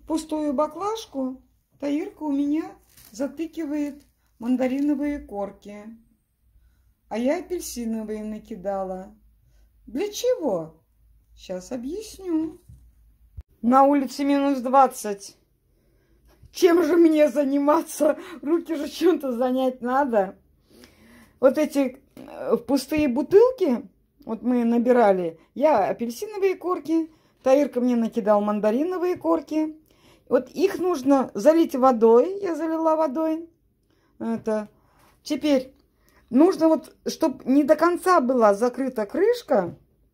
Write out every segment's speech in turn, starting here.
пустую баклажку Таирка у меня затыкивает мандариновые корки. А я апельсиновые накидала. Для чего? Сейчас объясню. На улице -20. Чем же мне заниматься? Руки же чем-то занять надо. Вот эти пустые бутылки, вот мы набирали, я апельсиновые корки, Таирка мне накидал мандариновые корки. Вот их нужно залить водой, я залила водой. Это. Теперь нужно вот, чтобы не до конца была закрыта крышка,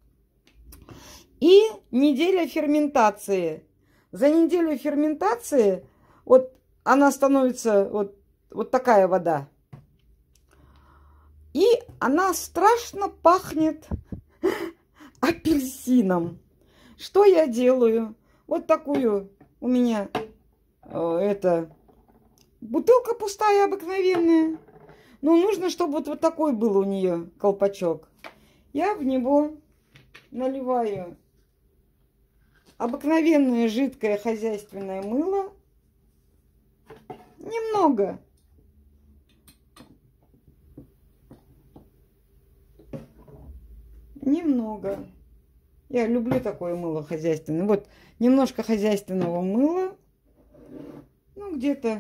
и неделя ферментации. За неделю ферментации вот она становится вот такая вода. И она страшно пахнет апельсином. Что я делаю? Вот такую у меня бутылка пустая, обыкновенная. Но нужно, чтобы вот такой был у нее колпачок. Я в него наливаю обыкновенное жидкое хозяйственное мыло. Немного. Немного. Я люблю такое мыло хозяйственное. Вот немножко хозяйственного мыла. Ну, где-то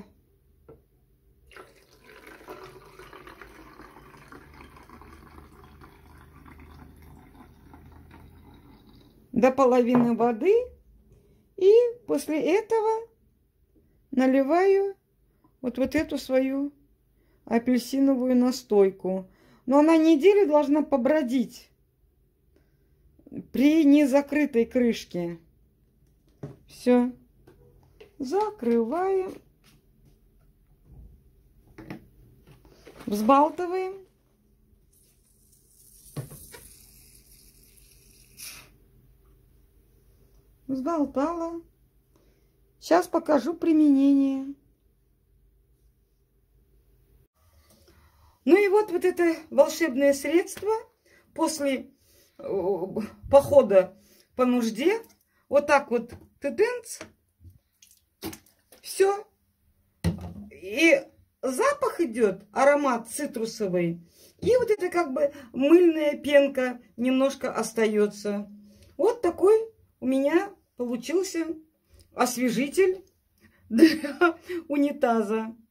до половины воды. И после этого наливаю вот эту свою апельсиновую настойку. Но она неделю должна побродить при незакрытой крышке. Все. Закрываем. Взбалтываем. Взболтала. Сейчас покажу применение. Ну и вот это волшебное средство после похода по нужде. Вот так вот тыдынц. Все. И запах идет, аромат цитрусовый. И вот это как бы мыльная пенка немножко остается. Вот такой у меня получился освежитель для унитаза.